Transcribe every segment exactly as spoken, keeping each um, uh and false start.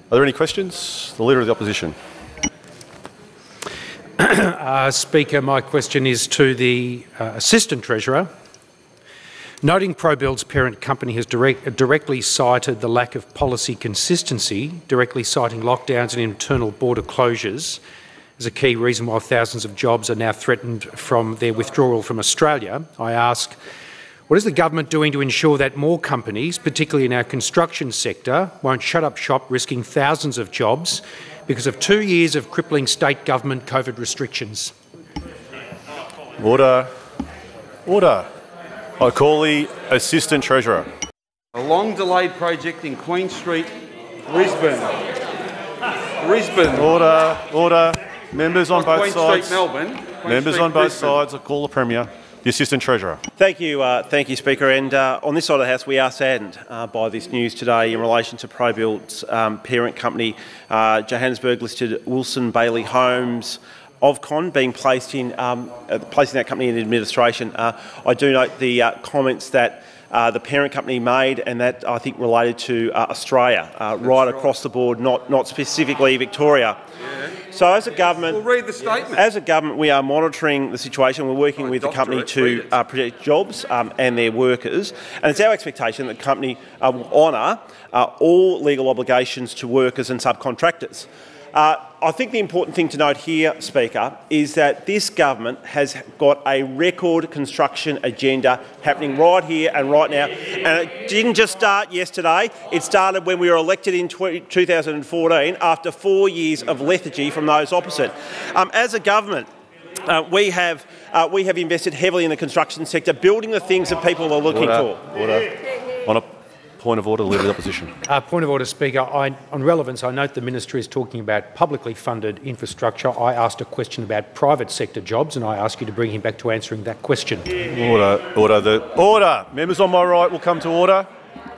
there any questions? The Leader of the Opposition. uh, Speaker, my question is to the uh, Assistant Treasurer. Noting ProBuild's parent company has direct, directly cited the lack of policy consistency, directly citing lockdowns and internal border closures as a key reason why thousands of jobs are now threatened from their withdrawal from Australia, I ask, what is the government doing to ensure that more companies, particularly in our construction sector, won't shut up shop risking thousands of jobs because of two years of crippling state government COVID restrictions? Order. Order. I call the Assistant Treasurer. A long-delayed project in Queen Street, Brisbane. Brisbane. Order. Order. Members on both Queen sides. Street, Melbourne. Queen Members Street, on both Brisbane. sides. I call the Premier. The Assistant Treasurer. Thank you, uh, thank you, Speaker. And uh, on this side of the House, we are saddened uh, by this news today in relation to ProBuild's um, parent company, uh, Johannesburg-listed Wilson Bailey Homes, Ovcon, being placed in um, uh, placing that company in administration. Uh, I do note the uh, comments that uh, the parent company made, and that I think related to uh, Australia, uh, right, right across the board, not not specifically Victoria. Yeah. So, as a government, we'll read the statement. As a government, we are monitoring the situation. We're working oh, with the company it, to uh, protect jobs um, and their workers, and it's our expectation that the company uh, will honour uh, all legal obligations to workers and subcontractors. Uh, I think the important thing to note here, Speaker, is that this government has got a record construction agenda happening right here and right now. And it didn't just start yesterday. It started when we were elected in two thousand fourteen after four years of lethargy from those opposite. Um, as a government, uh, we have uh, we have invested heavily in the construction sector, building the things that people are looking Order. for. Order. On a point of order, Leader of the Opposition. Uh, point of order, Speaker. I, on relevance, I note the Minister is talking about publicly funded infrastructure. I asked a question about private sector jobs, and I ask you to bring him back to answering that question. Order. Order. The order. Members on my right will come to order.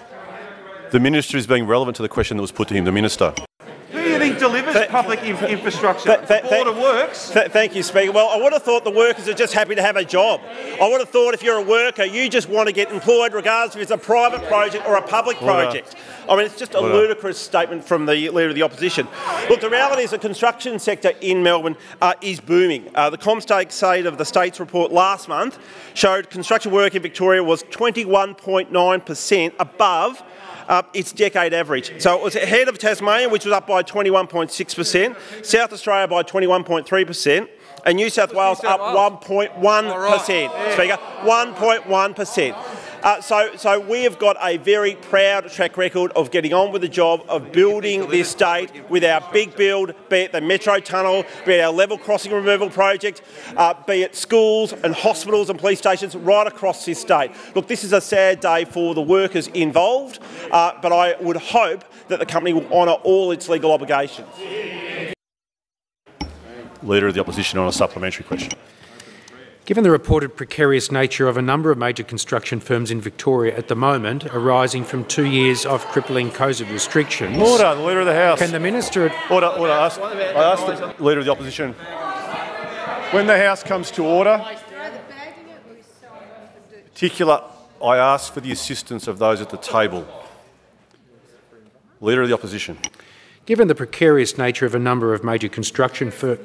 The Minister is being relevant to the question that was put to him. The Minister. Who do you think delivers Th public inf infrastructure? Th th the Board of Works. Th thank you, Speaker. Well, I would have thought the workers are just happy to have a job. I would have thought if you're a worker, you just want to get employed regardless if it's a private project or a public Order. project. I mean, it's just a Order. ludicrous statement from the Leader of the Opposition. Look, the reality is the construction sector in Melbourne uh, is booming. Uh, the CommState State of the States report last month showed construction work in Victoria was twenty-one point nine per cent above Uh, its decade average. So it was ahead of Tasmania, which was up by twenty-one point six per cent, South Australia by twenty-one point three per cent, and New South Wales up one point one per cent, Speaker, one point one per cent. Uh, so, so we have got a very proud track record of getting on with the job of building this state with our big build, be it the Metro Tunnel, be it our level crossing removal project, uh, be it schools and hospitals and police stations right across this state. Look, this is a sad day for the workers involved, uh, but I would hope that the company will honour all its legal obligations. Leader of the Opposition on a supplementary question. Given the reported precarious nature of a number of major construction firms in Victoria at the moment, arising from two years of crippling COVID restrictions... Order, the Leader of the House. Can the Minister... Order, order. I ask, I ask the Leader of the Opposition. When the House comes to order, particular, I ask for the assistance of those at the table. Leader of the Opposition. Given the precarious nature of a number of major construction firms...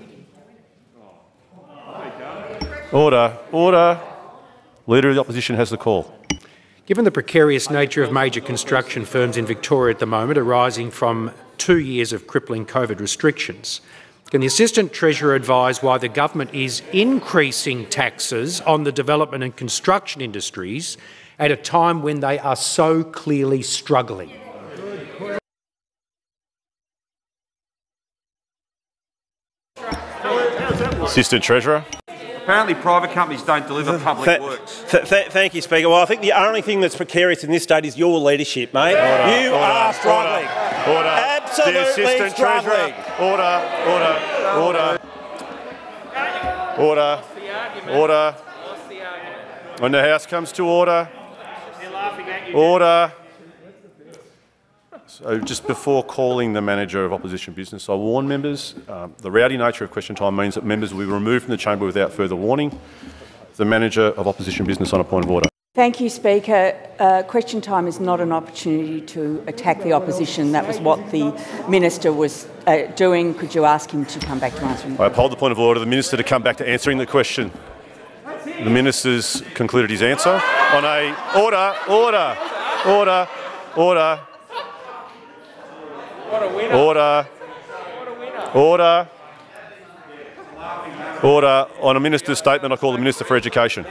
Order. Order. Leader of the Opposition has the call. Given the precarious nature of major construction firms in Victoria at the moment, arising from two years of crippling COVID restrictions, can the Assistant Treasurer advise why the government is increasing taxes on the development and construction industries at a time when they are so clearly struggling? Assistant Treasurer. Apparently private companies don't deliver public Th works. Th th thank you, Speaker. Well, I think the only thing that's precarious in this state is your leadership, mate. Order, you order, are struggling. Order. order. Absolutely the Assistant struggling. Treasurer. Order. Order. Order. Order. Order. When the House comes to order. Order. So just before calling the Manager of Opposition Business, I warn members, um, the rowdy nature of question time means that members will be removed from the chamber without further warning. The Manager of Opposition Business on a point of order. Thank you, Speaker. Uh, question time is not an opportunity to attack the opposition. That was what the Minister was uh, doing. Could you ask him to come back to answering? I uphold the point of order. The Minister to come back to answering the question. The Minister's concluded his answer on a order, order, order, order, order, order, order. On a Minister's statement, I call the Minister for Education.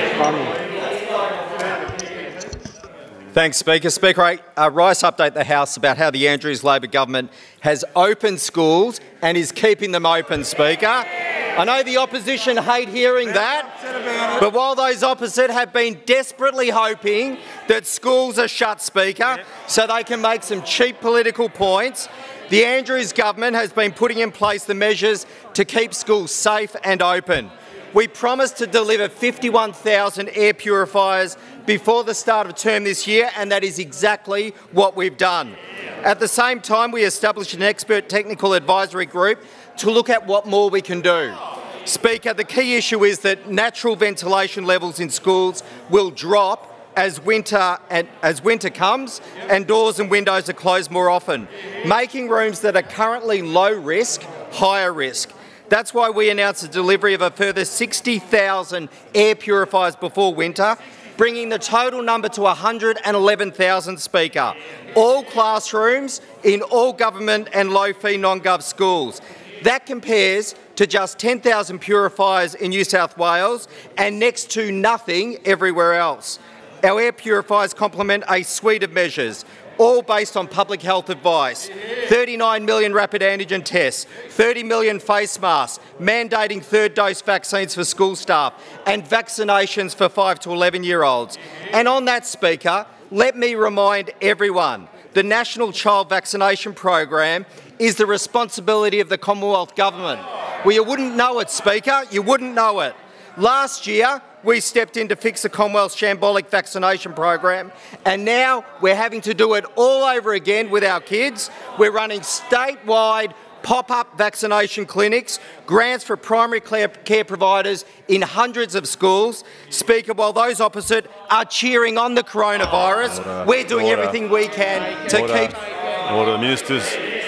Thanks, Speaker. Speaker, I uh, Rice update the House about how the Andrews Labor government has opened schools and is keeping them open, Speaker. I know the opposition hate hearing that, but while those opposite have been desperately hoping that schools are shut, Speaker, so they can make some cheap political points, the Andrews government has been putting in place the measures to keep schools safe and open. We promised to deliver fifty-one thousand air purifiers before the start of term this year, and that is exactly what we've done. At the same time, we established an expert technical advisory group to look at what more we can do. Speaker, the key issue is that natural ventilation levels in schools will drop as winter, and, as winter comes and doors and windows are closed more often, making rooms that are currently low risk higher risk. That's why we announced the delivery of a further sixty thousand air purifiers before winter, bringing the total number to one hundred eleven thousand, Speaker. All classrooms in all government and low-fee non-gov schools. That compares to just ten thousand purifiers in New South Wales and next to nothing everywhere else. Our air purifiers complement a suite of measures, all based on public health advice. thirty-nine million rapid antigen tests, thirty million face masks, mandating third dose vaccines for school staff and vaccinations for five to eleven year olds. And on that, Speaker, let me remind everyone, the National Child Vaccination Program is the responsibility of the Commonwealth Government. Well, you wouldn't know it, Speaker, you wouldn't know it. Last year, we stepped in to fix the Commonwealth's shambolic vaccination program, and now we're having to do it all over again with our kids. We're running statewide pop-up vaccination clinics, grants for primary care providers in hundreds of schools. Speaker, while those opposite are cheering on the coronavirus, order, we're doing order, everything we can to order, keep... Order. The Minister's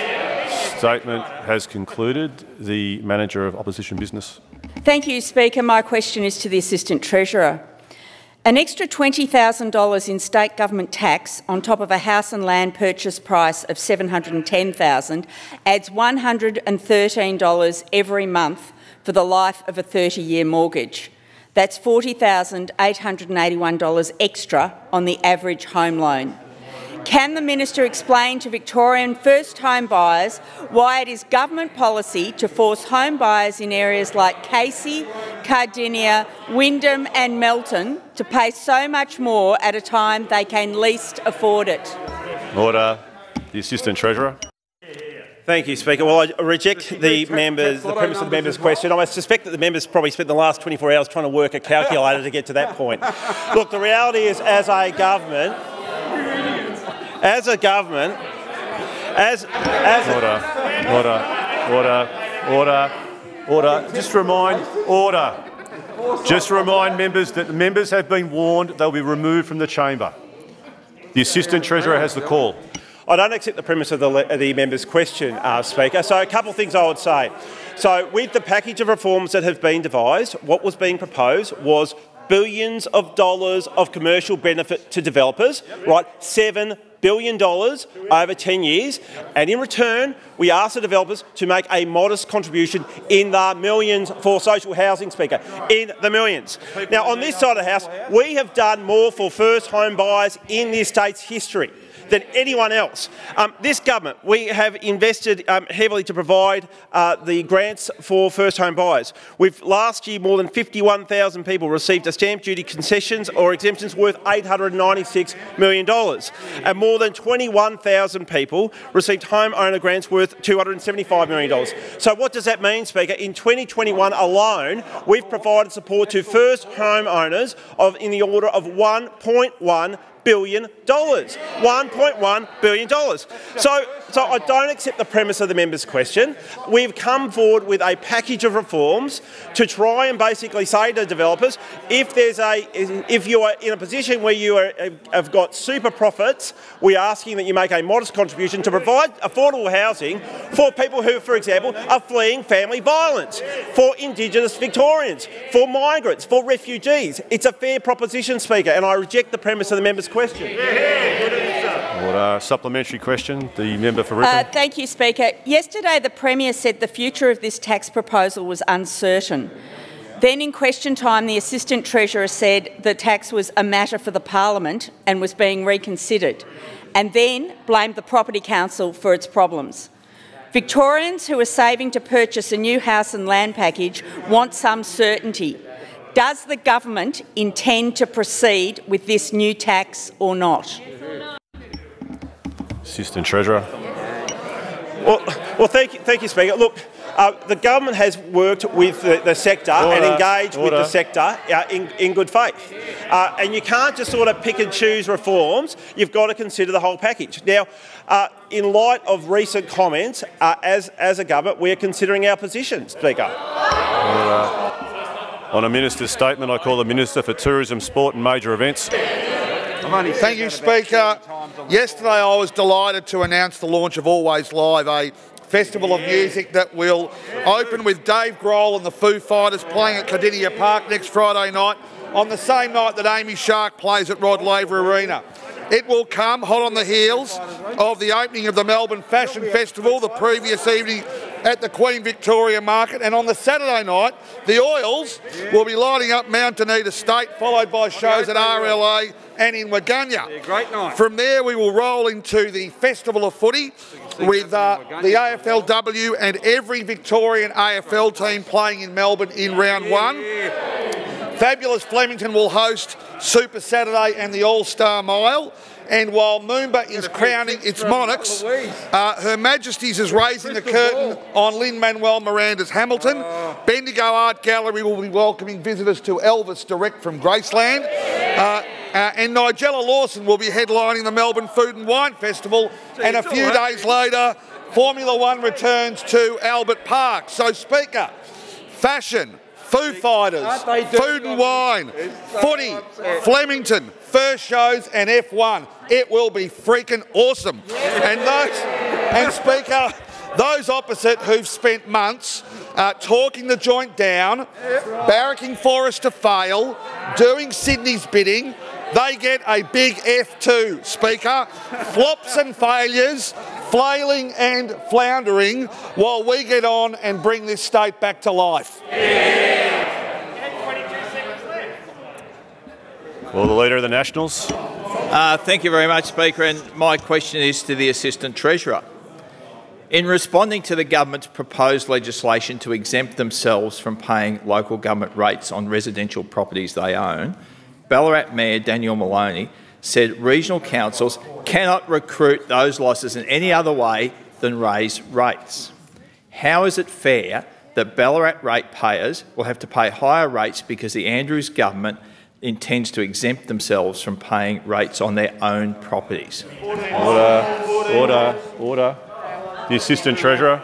statement has concluded. The Manager of Opposition Business. Thank you, Speaker. My question is to the Assistant Treasurer. An extra twenty thousand dollars in state government tax on top of a house and land purchase price of seven hundred ten thousand dollars adds one hundred thirteen dollars every month for the life of a thirty year mortgage. That's forty thousand eight hundred eighty-one dollars extra on the average home loan. Can the Minister explain to Victorian first home buyers why it is government policy to force home buyers in areas like Casey, Cardinia, Wyndham and Melton to pay so much more at a time they can least afford it? Order. The Assistant Treasurer. Thank you, Speaker. Well, I reject the members, the premise of the member's question. I suspect that the members probably spent the last twenty-four hours trying to work a calculator to get to that point. Look, the reality is, as a government, as a government, as as order, order, order, order, order. Just remind order. Just remind members that the members have been warned they'll be removed from the chamber. The Assistant Treasurer has the call. I don't accept the premise of the, the member's question, uh, Speaker. So a couple of things I would say. So with the package of reforms that have been devised, what was being proposed was billions of dollars of commercial benefit to developers, right? Seven billion dollars over ten years, and in return we ask the developers to make a modest contribution in the millions for social housing, Speaker, in the millions. Now on this side of the House we have done more for first home buyers in this state's history than anyone else. Um, this government, we have invested um, heavily to provide uh, the grants for first home buyers. We've last year more than fifty-one thousand people received a stamp duty concessions or exemptions worth eight hundred ninety-six million dollars, and more than twenty-one thousand people received homeowner grants worth two hundred seventy-five million dollars. So what does that mean, Speaker? In twenty twenty-one alone, we've provided support to first homeowners of in the order of one point one billion dollars. one point one billion dollars. So, so I don't accept the premise of the member's question. We've come forward with a package of reforms to try and basically say to developers, if there's a, if you are in a position where you are, have got super profits, we're asking that you make a modest contribution to provide affordable housing for people who, for example, are fleeing family violence, for Indigenous Victorians, for migrants, for refugees. It's a fair proposition, Speaker, and I reject the premise of the member's question. Order. Supplementary question. The member for Ripon. Uh, thank you, Speaker. Yesterday the Premier said the future of this tax proposal was uncertain. Then in question time the Assistant Treasurer said the tax was a matter for the Parliament and was being reconsidered, and then blamed the Property Council for its problems. Victorians who are saving to purchase a new house and land package want some certainty. Does the government intend to proceed with this new tax or not? Assistant Treasurer. Well, well thank you, thank you, Speaker. Look, uh, the government has worked with the, the sector Order. and engaged Order. with the sector uh, in, in good faith. Uh, and you can't just sort of pick and choose reforms. You've got to consider the whole package. Now, uh, in light of recent comments, uh, as, as a government, we are considering our position, Speaker. Order. On a minister's statement, I call the Minister for Tourism, Sport and Major Events. Thank you, Speaker. Yesterday I was delighted to announce the launch of Always Live, a festival of music that will open with Dave Grohl and the Foo Fighters playing at Cardinia Park next Friday night, on the same night that Amy Shark plays at Rod Laver Arena. It will come hot on the heels of the opening of the Melbourne Fashion Festival the previous evening at the Queen Victoria Market, and on the Saturday night the Oils will be lighting up Mount Dunedin Estate, followed by shows at R L A and in Waganya. Yeah, great night. From there we will roll into the Festival of Footy with uh, the A F L W and every Victorian A F L team playing in Melbourne in round one. Fabulous Flemington will host Super Saturday and the All-Star Mile. And while Moomba is crowning its monarchs, uh, Her Majesty's is raising the curtain on Lin-Manuel Miranda's Hamilton. Bendigo Art Gallery will be welcoming visitors to Elvis direct from Graceland. Uh, uh, and Nigella Lawson will be headlining the Melbourne Food and Wine Festival. And a few days later, Formula One returns to Albert Park. So, Speaker, fashion, Foo Fighters, Food and Wine, Footy, Flemington, first shows and F one. It will be freaking awesome. And those, and Speaker, those opposite who've spent months uh, talking the joint down, barracking for us to fail, doing Sydney's bidding, they get a big F two, Speaker. Flops and failures, flailing and floundering, while we get on and bring this state back to life. Will the Leader of the Nationals. Uh, thank you very much, Speaker, and my question is to the Assistant Treasurer. In responding to the government's proposed legislation to exempt themselves from paying local government rates on residential properties they own, Ballarat Mayor Daniel Maloney said regional councils cannot recruit those losses in any other way than raise rates. How is it fair that Ballarat ratepayers will have to pay higher rates because the Andrews government intends to exempt themselves from paying rates on their own properties? Order, order, order. The Assistant Treasurer.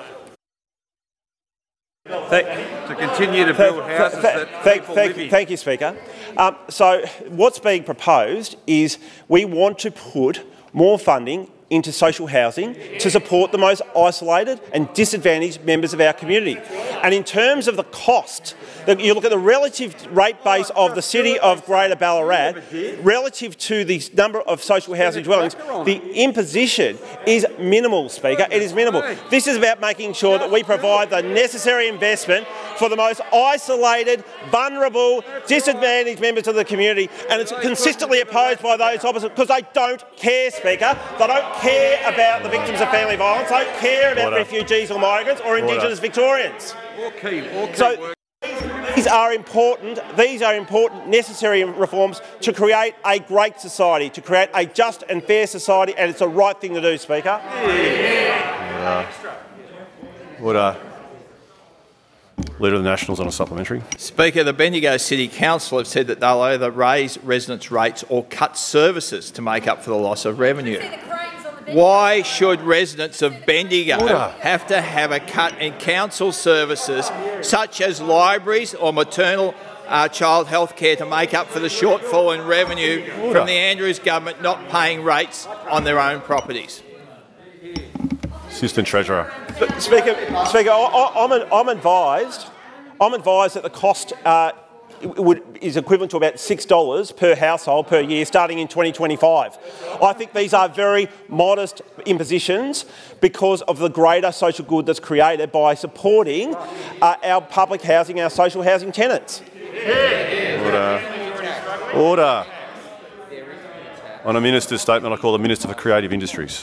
Thank, to continue to build houses that thank, people thank, live in. thank you, Speaker. Um, so what's being proposed is we want to put more funding into social housing to support the most isolated and disadvantaged members of our community. And in terms of the cost, you look at the relative rate base of the city of Greater Ballarat relative to the number of social housing dwellings, the imposition is minimal, Speaker. It is minimal. This is about making sure that we provide the necessary investment for the most isolated, vulnerable, disadvantaged members of the community, and it's consistently opposed by those opposite because they don't care, Speaker. They don't care about the victims of family violence. They don't care about Order. refugees or migrants or Order. Indigenous Victorians. All key, all key So work. these are important. These are important, necessary reforms to create a great society, to create a just and fair society, and it's the right thing to do, Speaker. Order. Order. Leader of the Nationals on a supplementary. Speaker, the Bendigo City Council have said that they'll either raise residents' rates or cut services to make up for the loss of revenue. Why should residents of Bendigo Order. have to have a cut in council services such as libraries or maternal uh, child health care to make up for the shortfall in revenue Order. from the Andrews government not paying rates on their own properties? Assistant Treasurer. Speaker, Speaker, I, I'm, I'm advised. I'm advised that the cost uh, would, is equivalent to about six dollars per household per year, starting in twenty twenty-five. I think these are very modest impositions because of the greater social good that's created by supporting uh, our public housing, our social housing tenants. Order. Order. On a minister's statement, I call the Minister for Creative Industries.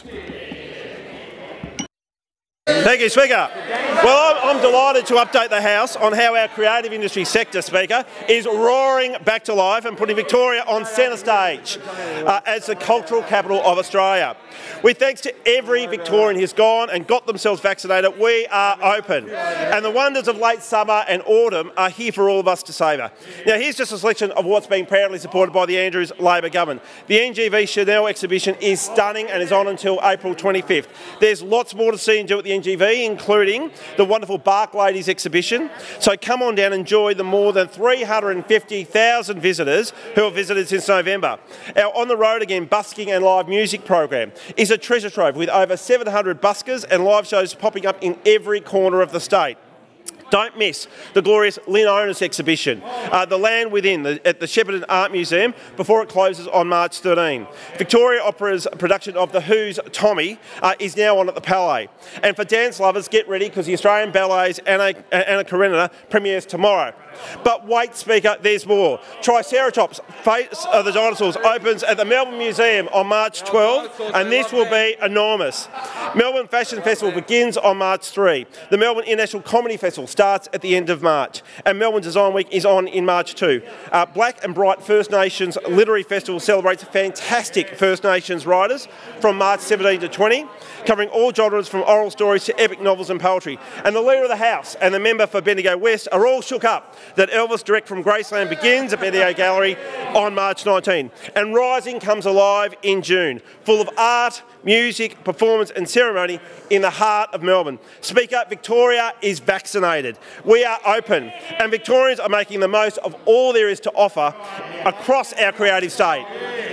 Thank you, Speaker. Well, I'm, I'm delighted to update the House on how our creative industry sector, Speaker, is roaring back to life and putting Victoria on centre stage uh, as the cultural capital of Australia. With thanks to every Victorian who's gone and got themselves vaccinated, we are open. And the wonders of late summer and autumn are here for all of us to savour. Now, here's just a selection of what's being proudly supported by the Andrews Labor government. The N G V Chanel exhibition is stunning and is on until April twenty-fifth. There's lots more to see and do at the N G V, including the wonderful Bark Ladies exhibition. So come on down and enjoy the more than three hundred fifty thousand visitors who have visited since November. Our On the Road Again busking and live music program is a treasure trove with over seven hundred buskers and live shows popping up in every corner of the state. Don't miss the glorious Lynn Onus exhibition, uh, The Land Within, the, at the Shepparton Art Museum, before it closes on March thirteenth. Victoria Opera's production of The Who's Tommy uh, is now on at the Palais. And for dance lovers, get ready because the Australian Ballet's Anna, Anna Karenina premieres tomorrow. But wait, Speaker, there's more. Triceratops, Face of the Dinosaurs, opens at the Melbourne Museum on March twelfth, and this will be enormous. Melbourne Fashion Festival begins on March third. The Melbourne International Comedy Festival starts at the end of March, and Melbourne Design Week is on in March too. Uh, Black and Bright First Nations Literary Festival celebrates fantastic First Nations writers from March seventeenth to twentieth, covering all genres from oral stories to epic novels and poetry. And the Leader of the House and the member for Bendigo West are all shook up that Elvis Direct from Graceland begins at Bendigo Gallery on March nineteenth. And Rising comes alive in June, full of art, music, performance and ceremony in the heart of Melbourne. Speaker, Victoria is vaccinated. We are open, and Victorians are making the most of all there is to offer across our creative state.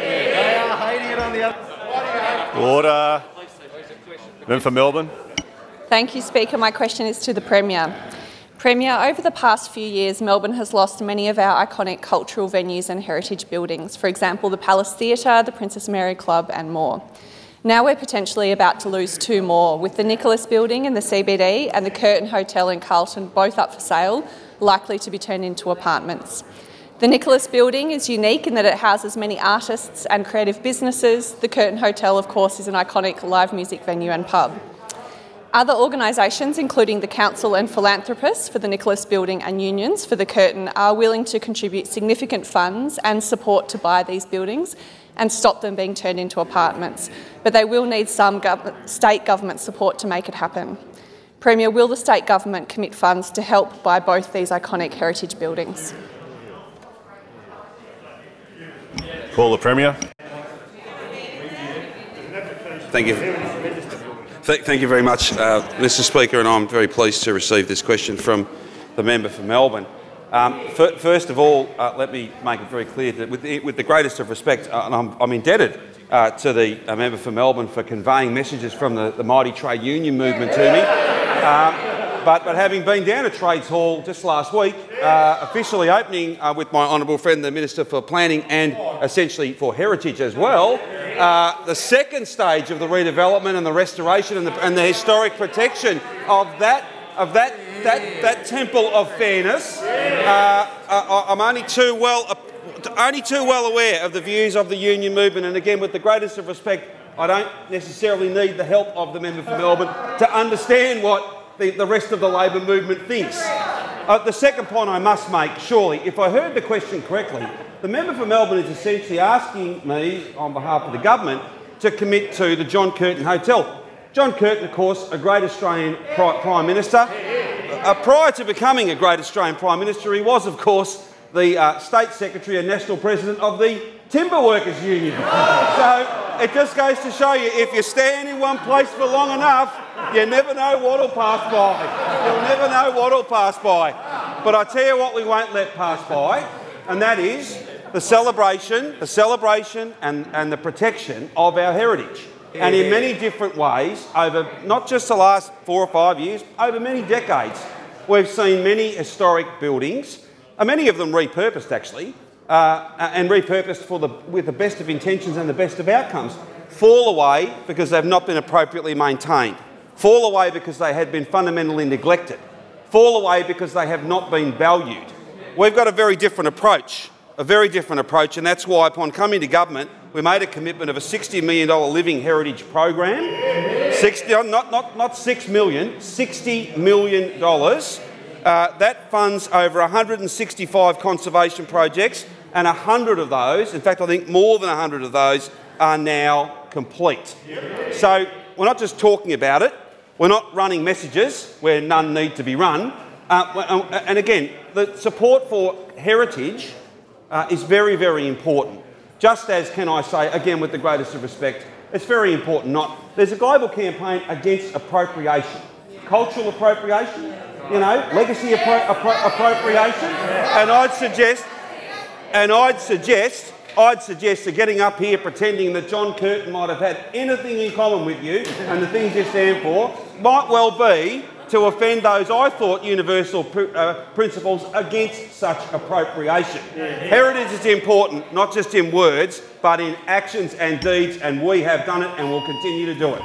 Order. Member for Melbourne. Thank you, Speaker. My question is to the Premier. Premier, over the past few years, Melbourne has lost many of our iconic cultural venues and heritage buildings, for example, the Palace Theatre, the Princess Mary Club and more. Now we're potentially about to lose two more, with the Nicholas Building in the C B D and the Curtin Hotel in Carlton both up for sale, likely to be turned into apartments. The Nicholas Building is unique in that it houses many artists and creative businesses. The Curtin Hotel, of course, is an iconic live music venue and pub. Other organisations, including the Council and philanthropists for the Nicholas Building and unions for the Curtin, are willing to contribute significant funds and support to buy these buildings and stop them being turned into apartments. But they will need some gov- state government support to make it happen. Premier, will the state government commit funds to help buy both these iconic heritage buildings? Call the Premier. Thank you. Th thank you very much, uh, Mister Speaker, and I'm very pleased to receive this question from the member for Melbourne. Um, first of all, uh, let me make it very clear that with the, with the greatest of respect, uh, and I'm, I'm indebted uh, to the uh, member for Melbourne for conveying messages from the, the mighty trade union movement to me. Um, but, but having been down at Trades Hall just last week, uh, officially opening uh, with my honourable friend, the Minister for Planning and essentially for Heritage as well, uh, the second stage of the redevelopment and the restoration and the, and the historic protection of that of that that that temple of fairness. Uh, I, I'm only too well uh, only too well aware of the views of the union movement, and again, with the greatest of respect, I don't necessarily need the help of the member for Melbourne to understand what the, the rest of the Labor movement thinks. Uh, the second point I must make, surely, if I heard the question correctly, the member for Melbourne is essentially asking me, on behalf of the government, to commit to the John Curtin Hotel. John Curtin, of course, a great Australian Prime Minister. Uh, prior to becoming a great Australian Prime Minister, he was, of course, the uh, State Secretary and National President of the Timber Workers Union. So it just goes to show you, if you stand in one place for long enough, you never know what'll pass by. You'll never know what'll pass by. But I tell you what we won't let pass by, and that is the celebration, the celebration and, and the protection of our heritage. And in many different ways, over not just the last four or five years, over many decades, we've seen many historic buildings, uh, many of them repurposed actually, uh, and repurposed for the, with the best of intentions and the best of outcomes, fall away because they've not been appropriately maintained, fall away because they had been fundamentally neglected, fall away because they have not been valued. We've got a very different approach, a very different approach, and that's why upon coming to government, we made a commitment of a sixty million dollars Living Heritage program. sixty, not, not, not six million dollars, sixty million dollars. Uh, that funds over one hundred sixty-five conservation projects, and one hundred of those, in fact I think more than one hundred of those, are now complete. So we're not just talking about it, we're not running messages where none need to be run. Uh, and again, the support for heritage uh, is very, very important. Just as, can I say, again with the greatest of respect, it's very important not... There's a global campaign against appropriation. Cultural appropriation, you know, legacy appro appro appropriation. And I'd suggest, and I'd suggest, I'd suggest that getting up here pretending that John Curtin might have had anything in common with you and the things you stand for might well be to offend those, I thought, universal pr uh, principles against such appropriation. Heritage is important, not just in words, but in actions and deeds, and we have done it and will continue to do it.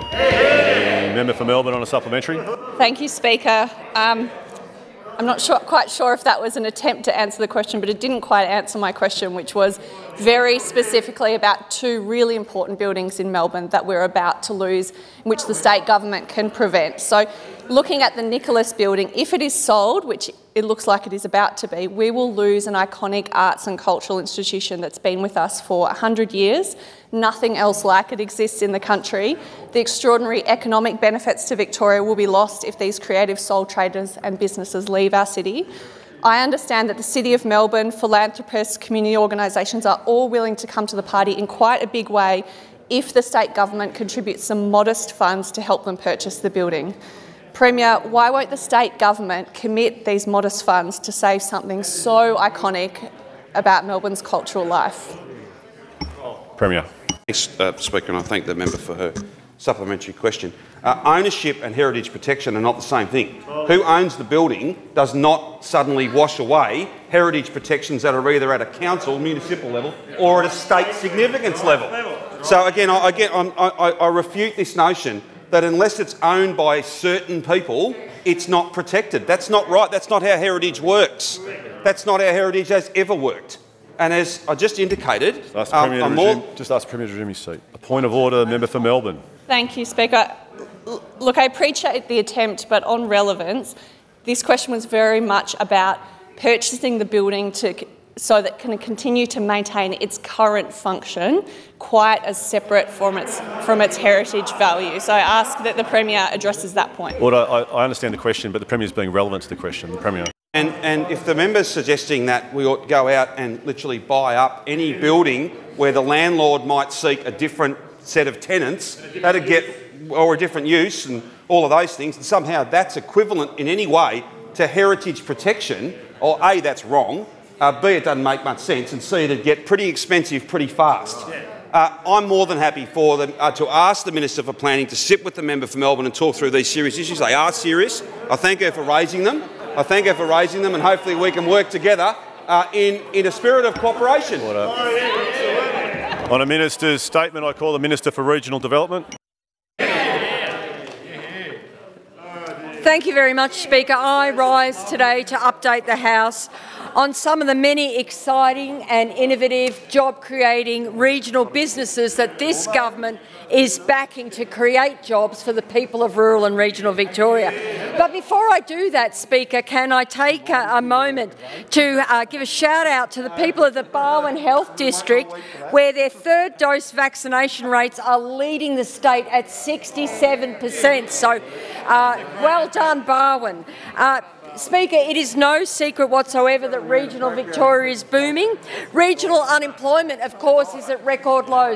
Uh, member for Melbourne on a supplementary. Thank you, Speaker. Um, I'm not sure, quite sure if that was an attempt to answer the question, but it didn't quite answer my question, which was very specifically about two really important buildings in Melbourne that we're about to lose, which the state government can prevent. So, looking at the Nicholas building, if it is sold, which it looks like it is about to be, we will lose an iconic arts and cultural institution that's been with us for one hundred years. Nothing else like it exists in the country. The extraordinary economic benefits to Victoria will be lost if these creative sole traders and businesses leave our city. I understand that the City of Melbourne, philanthropists, community organisations are all willing to come to the party in quite a big way if the state government contributes some modest funds to help them purchase the building. Premier, why won't the state government commit these modest funds to save something so iconic about Melbourne's cultural life? Premier. Thanks, uh, Speaker, and I thank the member for her supplementary question. Uh, ownership and heritage protection are not the same thing. Who owns the building does not suddenly wash away heritage protections that are either at a council, municipal level, or at a state significance level. So again, I, again I, I, I refute this notion that unless it's owned by certain people, it's not protected. That's not right. That's not how heritage works. That's not how heritage has ever worked. And as I just indicated, just ask the um, Premier, I'm to, more resume, just ask the Premier to resume his seat. A point of order, member for Melbourne. Thank you, Speaker. Look, I appreciate the attempt, but on relevance, this question was very much about purchasing the building to, so that it can continue to maintain its current function, quite as separate from its, from its heritage value. So I ask that the Premier addresses that point. Order, I, I understand the question, but the Premier is being relevant to the question. The Premier. And, and if the member's suggesting that we ought to go out and literally buy up any building where the landlord might seek a different set of tenants, that'd get, or a different use and all of those things, and somehow that's equivalent in any way to heritage protection, or A, that's wrong, uh, B, it doesn't make much sense, and C, it'd get pretty expensive pretty fast. Uh, I'm more than happy for them uh, to ask the Minister for Planning to sit with the member for Melbourne and talk through these serious issues. They are serious. I thank her for raising them. I thank her for raising them, and hopefully we can work together uh, in, in a spirit of cooperation. Order. On a Minister's statement, I call the Minister for Regional Development. Thank you very much, Speaker. I rise today to update the House on some of the many exciting and innovative job-creating regional businesses that this government is backing to create jobs for the people of rural and regional Victoria. But before I do that, Speaker, can I take a, a moment to uh, give a shout-out to the people of the Barwon Health District, where their third dose vaccination rates are leading the state at sixty-seven percent. So, uh, well done, Barwon. Uh, Speaker, it is no secret whatsoever that regional Victoria is booming. Regional unemployment, of course, is at record lows.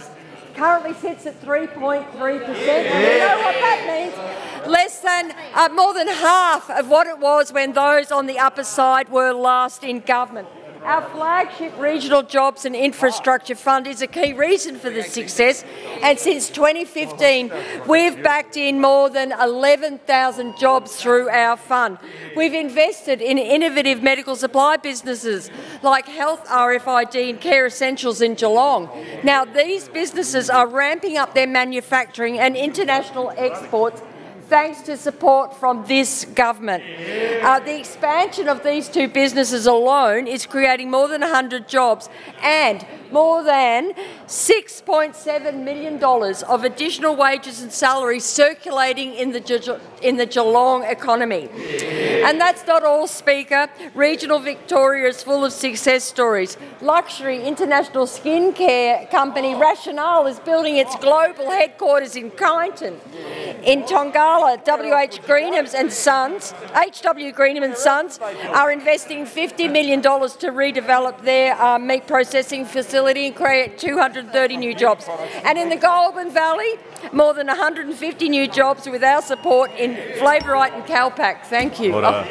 currently sits at three point three percent. And you know what that means? Less than, uh, more than half of what it was when those on the upper side were last in government. Our flagship Regional Jobs and Infrastructure Fund is a key reason for this success, and since twenty fifteen we've backed in more than eleven thousand jobs through our fund. We've invested in innovative medical supply businesses like Health R F I D and Care Essentials in Geelong. Now, these businesses are ramping up their manufacturing and international exports thanks to support from this government. Uh, the expansion of these two businesses alone is creating more than one hundred jobs and more than six point seven million dollars of additional wages and salaries circulating in the, Ge in the Geelong economy. And that's not all, Speaker. Regional Victoria is full of success stories. Luxury international skincare company Rationale is building its global headquarters in Kyneton. In Tongala, W H Greenham and Sons, H W Greenham and Sons are investing fifty million dollars to redevelop their uh, meat processing facility and create two hundred thirty new jobs. And in the Goulburn Valley, more than one hundred fifty new jobs with our support in Flavorite and Calpac. Thank you. Order.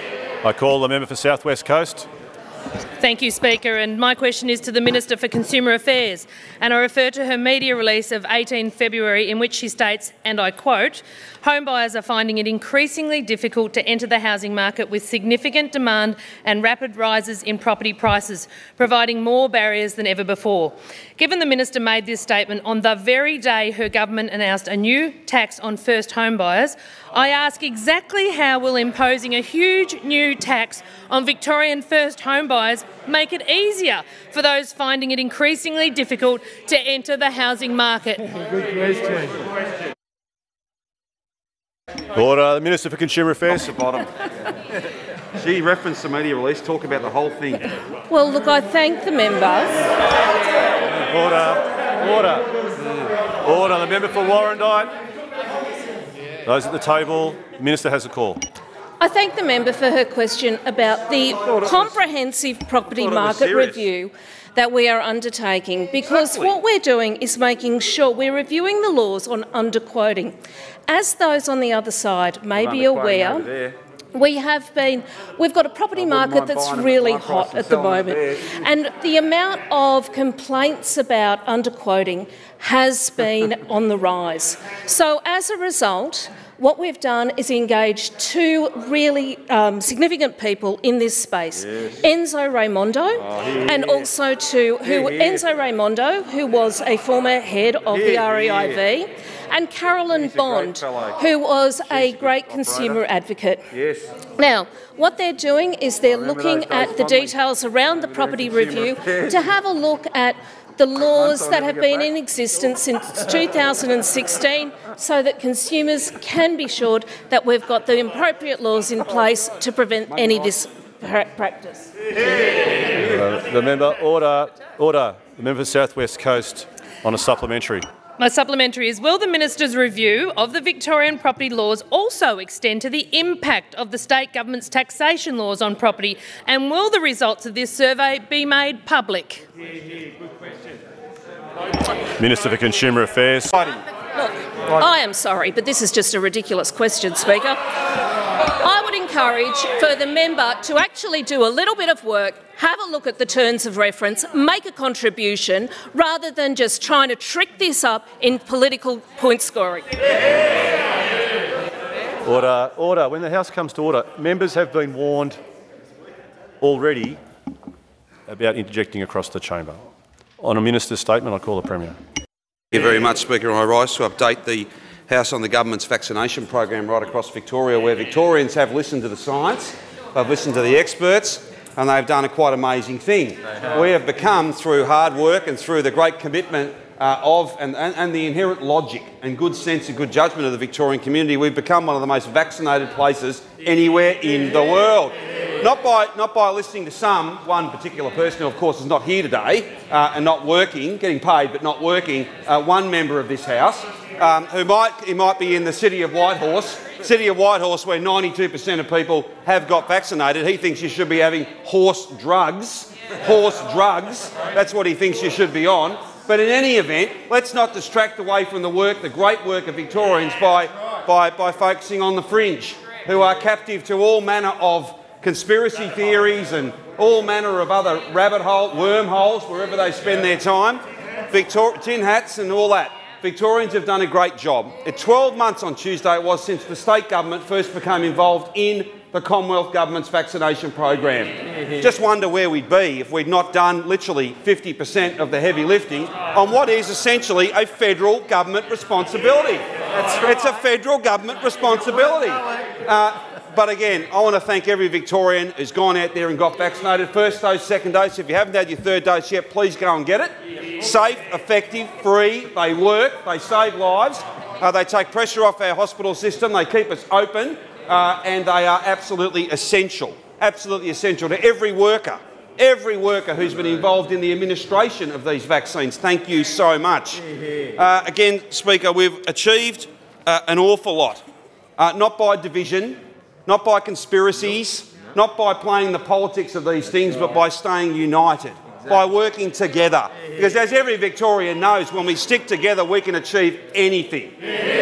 I call the member for South West Coast. Thank you, Speaker, and my question is to the Minister for Consumer Affairs, and I refer to her media release of eighteenth February in which she states, and I quote, "Home buyers are finding it increasingly difficult to enter the housing market with significant demand and rapid rises in property prices, providing more barriers than ever before." Given the Minister made this statement on the very day her government announced a new tax on first home buyers, I ask exactly how will imposing a huge new tax on Victorian first home buyers make it easier for those finding it increasingly difficult to enter the housing market? Good question. Order. The Minister for Consumer Affairs. Top to bottom. She referenced the media release, talk about the whole thing. Well, look, I thank the members. Order. Order. Order. The member for Warrandyte. Those at the table. The Minister has a call. I thank the member for her question about the comprehensive property market review that we are undertaking, because exactly. what we're doing is making sure we're reviewing the laws on underquoting. As those on the other side may be aware, we have been, we've got a property market that's really hot at the moment, and the amount of complaints about underquoting has been on the rise. So as a result, what we've done is engage two really um, significant people in this space, yes. Enzo Raimondo, oh, and also to who Enzo Raimondo, who was a former head of the R E I V, and Carolyn Bond, who was a great consumer advocate. Yes. Now, what they're doing is they're looking at the details around the property review to have a look at the laws that have been in existence since two thousand sixteen, so that consumers can be assured that we've got the appropriate laws in place to prevent any of this practice. Uh, the member, order, order. The member for South West Coast on a supplementary. My supplementary is, will the Minister's review of the Victorian property laws also extend to the impact of the state government's taxation laws on property, and will the results of this survey be made public? Minister for Consumer Affairs. Look, I am sorry, but this is just a ridiculous question, Speaker. I would encourage for the member to actually do a little bit of work, have a look at the terms of reference, make a contribution, rather than just trying to trick this up in political point scoring. Order, order. When the House comes to order, members have been warned already about interjecting across the chamber. On a minister's statement, I call the Premier. Thank you very much, Speaker. I rise to update the House on the government's vaccination program right across Victoria, where Victorians have listened to the science, they've listened to the experts, and they've done a quite amazing thing. We have become, through hard work and through the great commitment uh, of and, and, and the inherent logic and good sense and good judgment of the Victorian community, we've become one of the most vaccinated places anywhere in the world. Not by, not by listening to some, one particular person who of course is not here today uh, and not working, getting paid but not working, uh, one member of this House, um, who might, he might be in the city of Whitehorse, city of Whitehorse where ninety-two percent of people have got vaccinated. He thinks you should be having horse drugs, horse drugs, that's what he thinks you should be on. But in any event, let's not distract away from the work, the great work of Victorians by, by, by focusing on the fringe, who are captive to all manner of conspiracy theories and all manner of other rabbit hole, wormholes, wherever they spend their time, Victor tin hats and all that. Victorians have done a great job. At twelve months on Tuesday it was since the state government first became involved in the Commonwealth Government's vaccination program. Just wonder where we'd be if we'd not done literally fifty percent of the heavy lifting on what is essentially a federal government responsibility. That's right. It's a federal government responsibility. Uh, but again, I want to thank every Victorian who's gone out there and got vaccinated. First dose, second dose. If you haven't had your third dose yet, please go and get it. Safe, effective, free. They work. They save lives. Uh, they take pressure off our hospital system. They keep us open. Uh, and they are absolutely essential, absolutely essential to every worker, every worker who's been involved in the administration of these vaccines. Thank you so much. Uh, again, Speaker, we've achieved uh, an awful lot, uh, not by division, not by conspiracies, not by playing the politics of these things, but by staying united, by working together. Because as every Victorian knows, when we stick together, we can achieve anything.